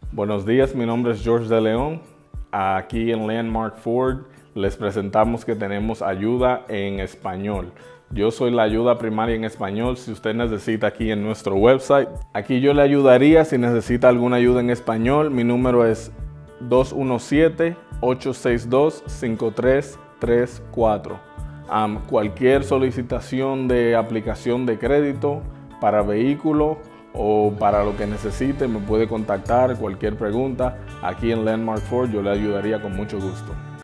Buenos días, mi nombre es George de León. Aquí en Landmark Ford les presentamos que tenemos ayuda en español. Yo soy la ayuda primaria en español si usted necesita aquí en nuestro website. Aquí yo le ayudaría si necesita alguna ayuda en español. Mi número es 217-862-5334. Cualquier solicitación de aplicación de crédito para vehículo o para lo que necesite me puede contactar. Cualquier pregunta aquí en Landmark Ford yo le ayudaría con mucho gusto.